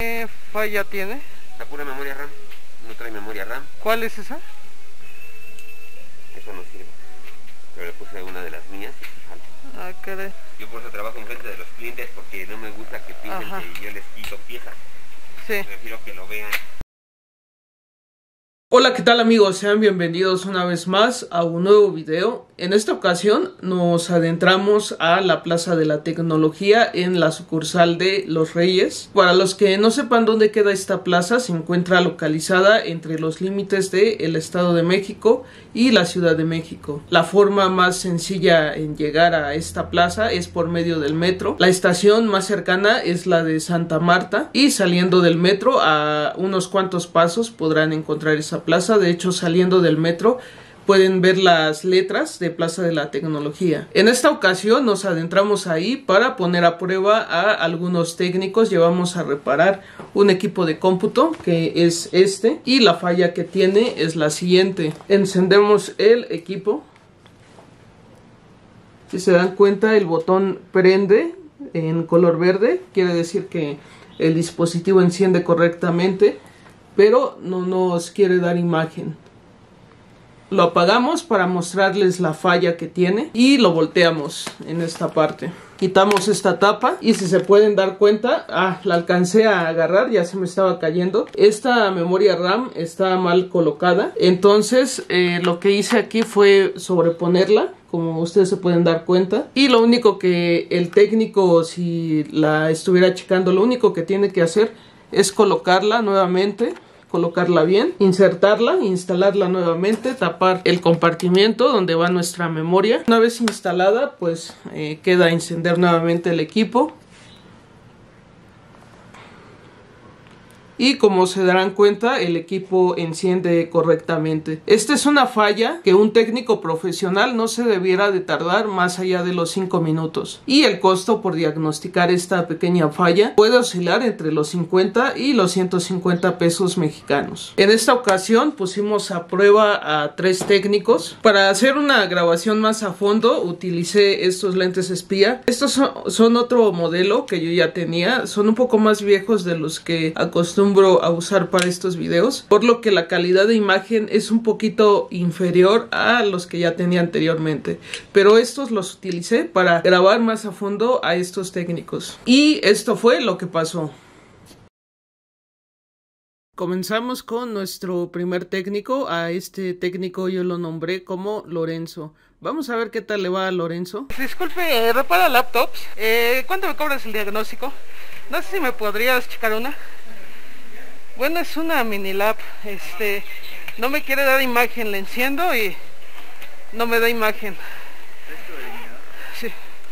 ¿Qué falla tiene? La pura memoria RAM, no trae memoria RAM. ¿Cuál es esa? Eso no sirve. Pero le puse una de las mías y jala. Ah, caray. Yo por eso trabajo en frente de los clientes porque no me gusta que piensen que yo les quito piezas. Sí. Prefiero que lo vean. Hola, ¿qué tal amigos? Sean bienvenidos una vez más a un nuevo video. En esta ocasión nos adentramos a la Plaza de la Tecnología en la sucursal de Los Reyes. Para los que no sepan dónde queda esta plaza, se encuentra localizada entre los límites del Estado de México y la Ciudad de México. La forma más sencilla en llegar a esta plaza es por medio del metro. La estación más cercana es la de Santa Marta y saliendo del metro a unos cuantos pasos podrán encontrar esa plaza. De hecho, saliendo del metro pueden ver las letras de Plaza de la Tecnología. En esta ocasión nos adentramos ahí para poner a prueba a algunos técnicos. Llevamos a reparar un equipo de cómputo que es este y la falla que tiene es la siguiente. Encendemos el equipo. Si se dan cuenta, el botón prende en color verde, quiere decir que el dispositivo enciende correctamente, pero no nos quiere dar imagen. Lo apagamos para mostrarles la falla que tiene y lo volteamos en esta parte. Quitamos esta tapa y si se pueden dar cuenta, la alcancé a agarrar, ya se me estaba cayendo. Esta memoria RAM está mal colocada, entonces lo que hice aquí fue sobreponerla, como ustedes se pueden dar cuenta. Y lo único que el técnico, si la estuviera checando, lo único que tiene que hacer es colocarla nuevamente, colocarla bien, insertarla, instalarla nuevamente, tapar el compartimiento donde va nuestra memoria. Una vez instalada, pues queda encender nuevamente el equipo. Y como se darán cuenta, el equipo enciende correctamente. Esta es una falla que un técnico profesional no se debiera de tardar más allá de los 5 minutos. Y el costo por diagnosticar esta pequeña falla puede oscilar entre los 50 y los 150 pesos mexicanos. En esta ocasión pusimos a prueba a 3 técnicos. Para hacer una grabación más a fondo utilicé estos lentes espía. Estos son otro modelo que yo ya tenía. Son un poco más viejos de los que acostumbro a usar para estos videos, por lo que la calidad de imagen es un poquito inferior a los que ya tenía anteriormente, pero estos los utilicé para grabar más a fondo a estos técnicos. Y esto fue lo que pasó. Comenzamos con nuestro primer técnico. A este técnico yo lo nombré como Lorenzo. Vamos a ver qué tal le va a Lorenzo. Disculpe, repara laptops. ¿Cuánto me cobras el diagnóstico? No sé si me podrías checar una. Bueno, es una mini lab, no me quiere dar imagen, le enciendo y no me da imagen. Sí.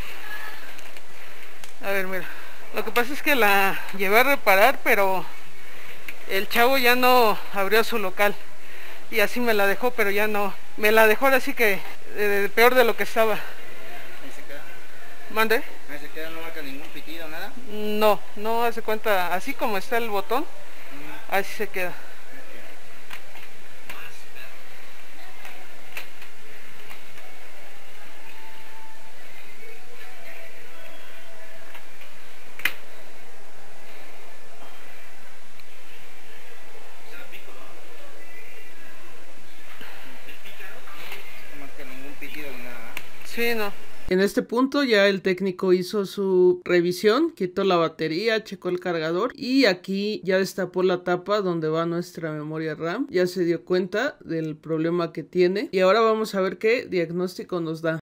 A ver, mira, lo que pasa es que la llevé a reparar, pero el chavo ya no abrió su local y así me la dejó, pero ya no, me la dejó así que peor de lo que estaba. ¿Ahí se queda? ¿Mande? ¿Ahí se queda? ¿No marca ningún pitido, nada? No, no hace cuenta, así como está el botón. Así se queda. No marca ningún pitido ni nada. Sí, no. En este punto ya el técnico hizo su revisión, quitó la batería, checó el cargador y aquí ya destapó la tapa donde va nuestra memoria RAM. Ya se dio cuenta del problema que tiene y ahora vamos a ver qué diagnóstico nos da.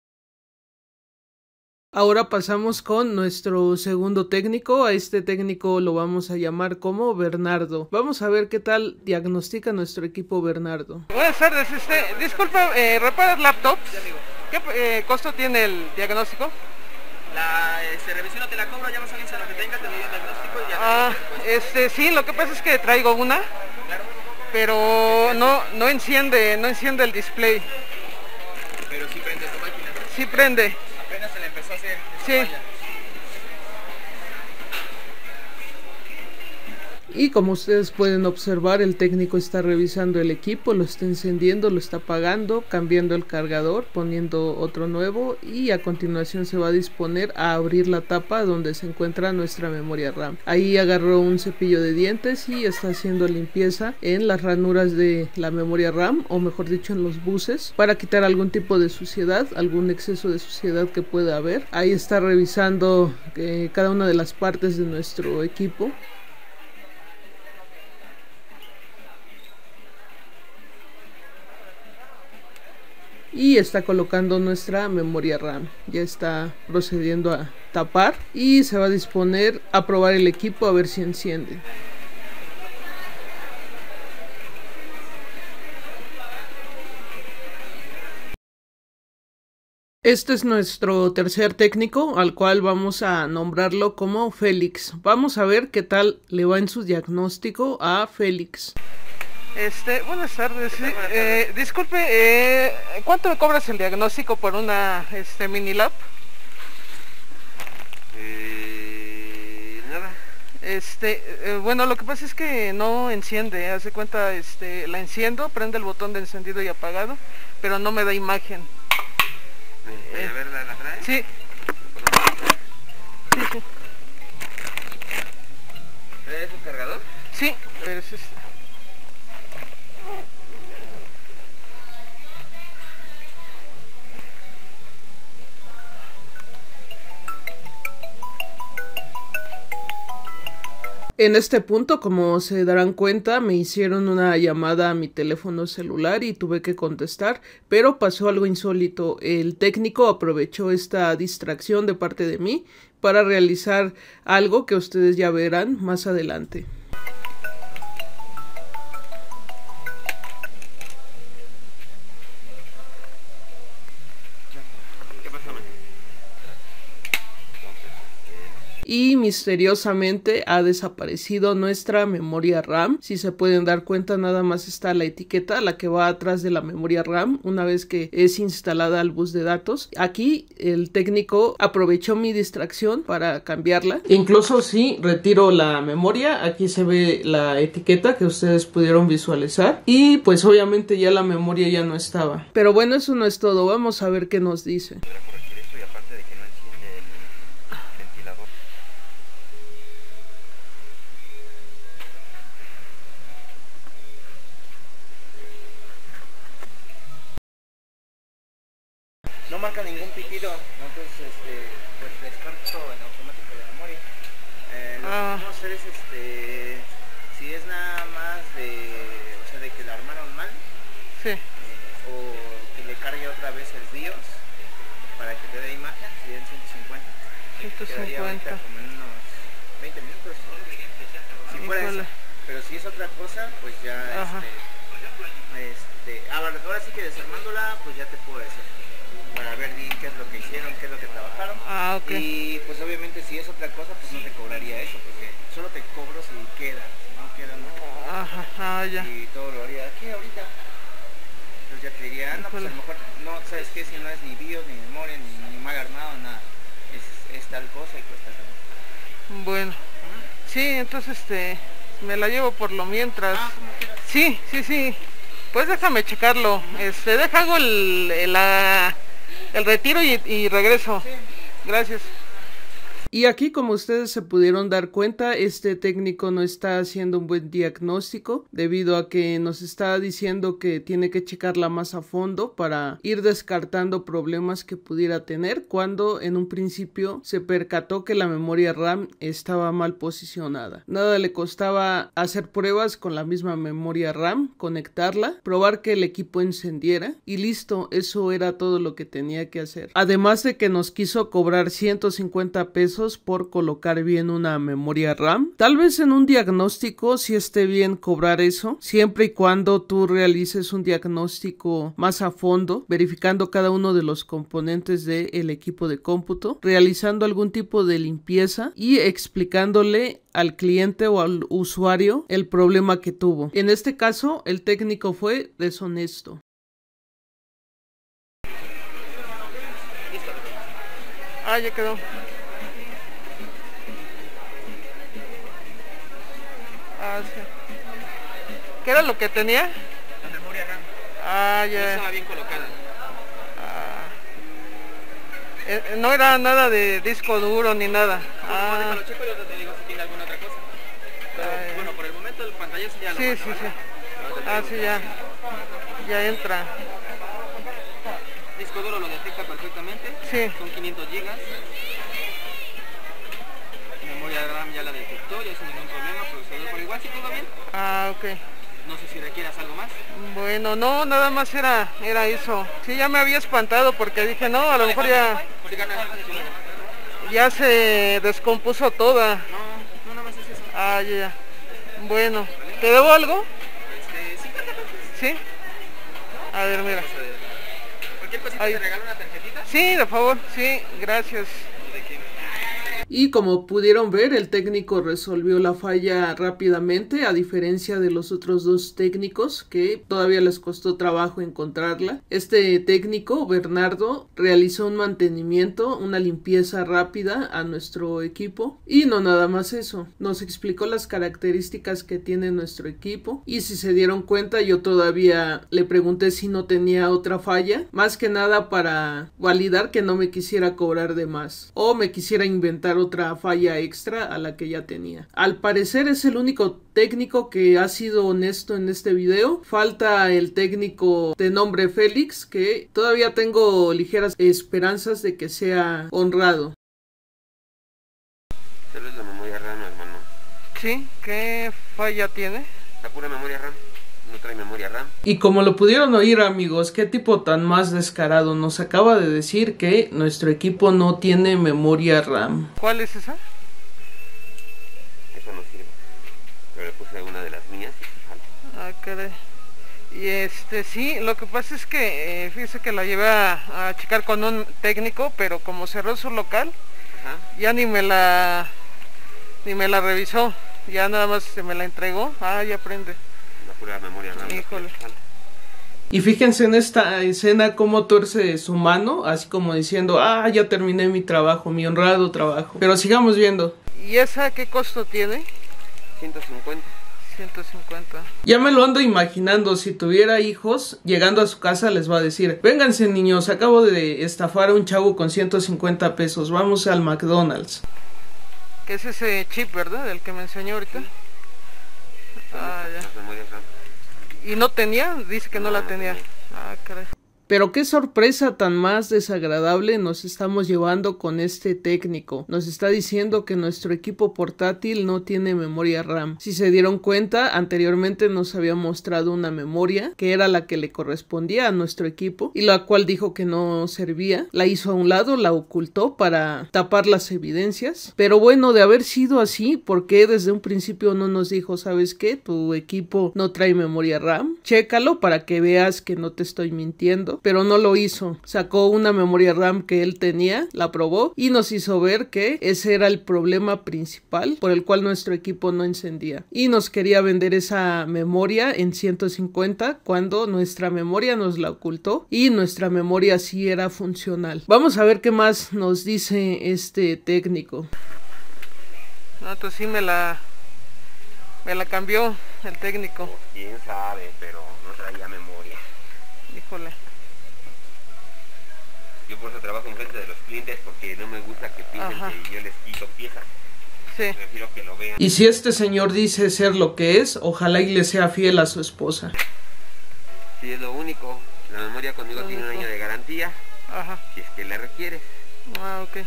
Ahora pasamos con nuestro segundo técnico. A este técnico lo vamos a llamar como Bernardo. Vamos a ver qué tal diagnostica nuestro equipo Bernardo. Buenas tardes, disculpa, ¿reparas laptops? Sí, amigo. ¿Qué costo tiene el diagnóstico? La revisión no te la cobro, llamas a alguien a lo que tenga, te doy el diagnóstico y ya. Sí, lo que pasa es que traigo una, Claro. pero no enciende el display. Pero sí prende tu máquina. Sí prende. Apenas se le empezó a hacer. Sí. Y como ustedes pueden observar, el técnico está revisando el equipo, lo está encendiendo, lo está apagando, cambiando el cargador, poniendo otro nuevo, y a continuación se va a disponer a abrir la tapa donde se encuentra nuestra memoria RAM. Ahí agarró un cepillo de dientes y está haciendo limpieza en las ranuras de la memoria RAM, o mejor dicho en los buses, para quitar algún tipo de suciedad, algún exceso de suciedad que pueda haber. Ahí está revisando cada una de las partes de nuestro equipo. Y está colocando nuestra memoria RAM. Ya está procediendo a tapar y se va a disponer a probar el equipo a ver si enciende. Este es nuestro tercer técnico, al cual vamos a nombrarlo como Félix. Vamos a ver qué tal le va en su diagnóstico a Félix. Buenas tardes. Disculpe, ¿cuánto me cobras el diagnóstico por una Minilab? Nada. Bueno, lo que pasa es que no enciende. Hace cuenta, la enciendo, prende el botón de encendido y apagado, pero no me da imagen. A ver, ¿la trae? Sí. Sí. ¿Trae su cargador? Sí, pero es En este punto, como se darán cuenta, me hicieron una llamada a mi teléfono celular y tuve que contestar, pero pasó algo insólito. El técnico aprovechó esta distracción de parte de mí para realizar algo que ustedes ya verán más adelante. Y misteriosamente ha desaparecido nuestra memoria RAM. Si se pueden dar cuenta, nada más está la etiqueta, la que va atrás de la memoria RAM, una vez que es instalada al bus de datos. Aquí el técnico aprovechó mi distracción para cambiarla. Incluso si retiro la memoria, aquí se ve la etiqueta que ustedes pudieron visualizar. Y pues obviamente ya la memoria ya no estaba. Pero bueno, eso no es todo. Vamos a ver qué nos dice. No marca ningún pitido, entonces pues descarto en automático la memoria. Lo que vamos a hacer es si es nada más de que la armaron mal, sí. O que le cargue otra vez el BIOS para que te dé imagen, serían 150. 150. Quedaría ahorita como en unos 20 minutos. Si fuera eso. Pero si es otra cosa, pues ya ahora sí que desarmándola, pues ya te puedo decir, para ver bien qué es lo que hicieron, qué es lo que trabajaron. Okay. Y pues obviamente si es otra cosa, pues no te cobraría eso, porque solo te cobro si queda, no queda nada. Ya. Y todo lo haría aquí ahorita. Entonces ya te diría, no, pues a lo mejor no, ¿sabes qué? Si no es ni BIOS, ni memoria, ni mal armado, nada. Es tal cosa y cuesta tal. Bueno. Sí, entonces me la llevo por lo mientras. Como quieras. Sí. Pues déjame checarlo. Deja hago el retiro y regreso. Sí. Gracias. Y aquí, como ustedes se pudieron dar cuenta, este técnico no está haciendo un buen diagnóstico debido a que nos está diciendo que tiene que checarla más a fondo para ir descartando problemas que pudiera tener, cuando en un principio se percató que la memoria RAM estaba mal posicionada. Nada le costaba hacer pruebas con la misma memoria RAM, conectarla, probar que el equipo encendiera y listo, eso era todo lo que tenía que hacer. Además de que nos quiso cobrar 150 pesos por colocar bien una memoria RAM. Tal vez en un diagnóstico sí esté bien cobrar eso, siempre y cuando tú realices un diagnóstico más a fondo, verificando cada uno de los componentes del equipo de cómputo, realizando algún tipo de limpieza y explicándole al cliente o al usuario el problema que tuvo. En este caso, el técnico fue deshonesto. Ya quedó. Ah, sí. ¿Qué era lo que tenía? La memoria RAM. Ah, No ya. estaba bien colocada. No era nada de disco duro ni nada. Ah, Déjalo checo y yo te digo si tiene alguna otra cosa. Pero ya. bueno, por el momento el pantallazo ya lo Sí, manda, sí, ¿vale? sí. Ahora te Ah, digo. sí, ya. Ya entra. Disco duro lo detecta perfectamente. Sí. Son 500 gigas. Memoria RAM ya la detectó, ya sin ningún problema. Procesador por igual, si todo bien. Ah, ok. No sé si requieras algo más. Bueno, no, nada más era eso. Sí, ya me había espantado porque dije, no, a lo mejor ya se descompuso toda. No, nada más es eso. Ah, ya. Bueno, ¿te debo algo? 50 pesos. ¿Sí? A ver, mira. Cualquier cosita Ahí. te regalo una tarjetita. Sí, de favor, sí, gracias. ¿De qué? Y como pudieron ver, el técnico resolvió la falla rápidamente, a diferencia de los otros dos técnicos que todavía les costó trabajo encontrarla. Este técnico, Bernardo, realizó un mantenimiento, una limpieza rápida a nuestro equipo. Y no nada más eso, nos explicó las características que tiene nuestro equipo. Y si se dieron cuenta, yo todavía le pregunté si no tenía otra falla, más que nada para validar que no me quisiera cobrar de más o me quisiera inventar otra falla extra a la que ya tenía. Al parecer es el único técnico que ha sido honesto en este video. Falta el técnico de nombre Félix, que todavía tengo ligeras esperanzas de que sea honrado. Solo es la memoria RAM, hermano. ¿Sí? ¿Qué falla tiene? La pura memoria RAM. No trae memoria RAM. Y como lo pudieron oír, amigos, qué tipo tan más descarado, nos acaba de decir que nuestro equipo no tiene memoria RAM. ¿Cuál es esa? Eso no sirve. Pero le puse una de las mías y sí falta. Ah, caray. Y sí, lo que pasa es que fíjese que la llevé a checar con un técnico, pero como cerró su local, Ajá. ya ni me la revisó, ya nada más se me la entregó. Ah, ya prende. La pura memoria RAM. Híjole. Y fíjense en esta escena cómo tuerce su mano, así como diciendo, ah, ya terminé mi trabajo, mi honrado trabajo. Pero sigamos viendo. ¿Y esa qué costo tiene? 150. 150. Ya me lo ando imaginando, si tuviera hijos, llegando a su casa les va a decir, vénganse niños, acabo de estafar a un chavo con 150 pesos, vamos al McDonald's. Que es ese chip, ¿verdad? El que me enseñó ahorita. Ah, ya. Las memorias RAM. ¿Y no tenía? Dice que no la tenía. Ah, caray. Pero qué sorpresa tan más desagradable nos estamos llevando con este técnico. Nos está diciendo que nuestro equipo portátil no tiene memoria RAM. Si se dieron cuenta, anteriormente nos había mostrado una memoria que era la que le correspondía a nuestro equipo y la cual dijo que no servía. La hizo a un lado, la ocultó para tapar las evidencias. Pero bueno, de haber sido así, ¿por qué desde un principio no nos dijo, sabes qué? Tu equipo no trae memoria RAM. Chécalo para que veas que no te estoy mintiendo. Pero no lo hizo, sacó una memoria RAM que él tenía, la probó y nos hizo ver que ese era el problema principal por el cual nuestro equipo no encendía y nos quería vender esa memoria en 150 cuando nuestra memoria nos la ocultó y nuestra memoria sí era funcional. Vamos a ver qué más nos dice este técnico. No, entonces sí me la cambió el técnico. Quién sabe, pero no traía memoria. Híjole. Yo por eso trabajo enfrente de los clientes porque no me gusta que piensen Ajá. que yo les quito piezas. Sí. Prefiero que lo vean. Y si este señor dice ser lo que es, ojalá y le sea fiel a su esposa. Sí, es lo único. La memoria conmigo tiene un año de garantía. Ajá. Si es que la requiere. Ah, ok.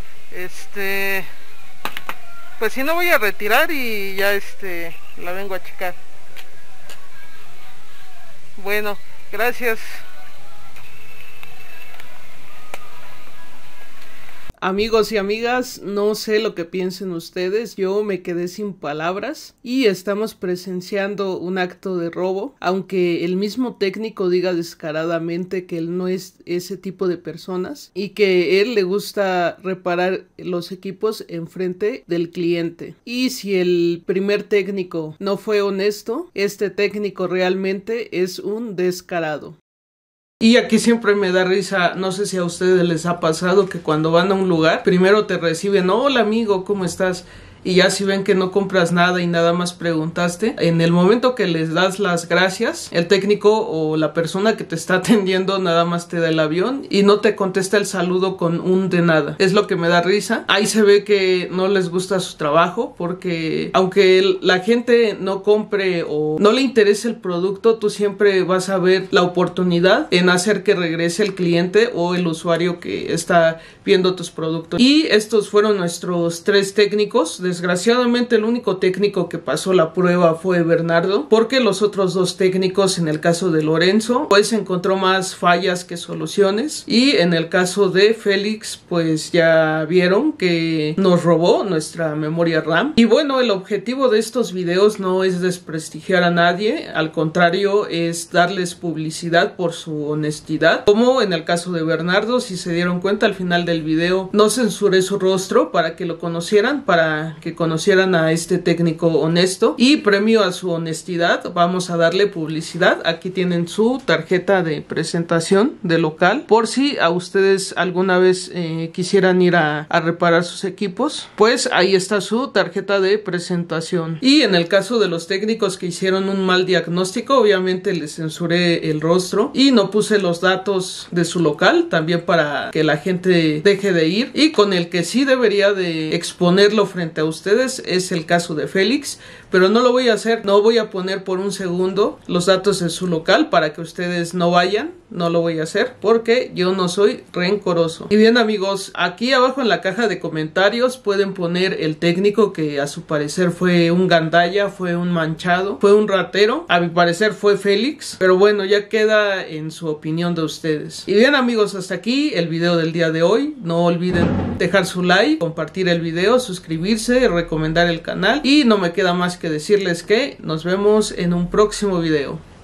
Pues si no voy a retirar y ya la vengo a checar. Bueno, gracias. Amigos y amigas, no sé lo que piensen ustedes, yo me quedé sin palabras y estamos presenciando un acto de robo, aunque el mismo técnico diga descaradamente que él no es ese tipo de personas y que él le gusta reparar los equipos enfrente del cliente. Y si el primer técnico no fue honesto, este técnico realmente es un descarado. Y aquí siempre me da risa, no sé si a ustedes les ha pasado que cuando van a un lugar, primero te reciben, hola amigo, ¿cómo estás? y ya si ven que no compras nada y nada más preguntaste, en el momento que les das las gracias, el técnico o la persona que te está atendiendo nada más te da el avión y no te contesta el saludo con un de nada. Es lo que me da risa. Ahí se ve que no les gusta su trabajo, porque aunque la gente no compre o no le interese el producto, tú siempre vas a ver la oportunidad en hacer que regrese el cliente o el usuario que está viendo tus productos. Y estos fueron nuestros 3 técnicos. Desgraciadamente el único técnico que pasó la prueba fue Bernardo, porque los otros 2 técnicos, en el caso de Lorenzo, pues encontró más fallas que soluciones, y en el caso de Félix, pues ya vieron que nos robó nuestra memoria RAM. Y bueno, el objetivo de estos videos no es desprestigiar a nadie, al contrario, es darles publicidad por su honestidad, como en el caso de Bernardo. Si se dieron cuenta, al final del video no censuré su rostro para que lo conocieran, para que conocieran a este técnico honesto, y premio a su honestidad vamos a darle publicidad. Aquí tienen su tarjeta de presentación de local, por si a ustedes alguna vez quisieran ir a reparar sus equipos, pues ahí está su tarjeta de presentación. Y en el caso de los técnicos que hicieron un mal diagnóstico, obviamente les censuré el rostro y no puse los datos de su local, también para que la gente deje de ir. Y con el que sí debería de exponerlo frente a ustedes es el caso de Félix, pero no lo voy a hacer. No voy a poner por un segundo los datos de su local para que ustedes no vayan. No lo voy a hacer porque yo no soy rencoroso. Y bien, amigos, aquí abajo en la caja de comentarios pueden poner el técnico que a su parecer fue un gandalla, fue un manchado, fue un ratero. A mi parecer fue Félix, pero bueno, ya queda en su opinión de ustedes. Y bien, amigos, hasta aquí el video del día de hoy. No olviden dejar su like, compartir el video, suscribirse, recomendar el canal, y no me queda más que decirles que nos vemos en un próximo video.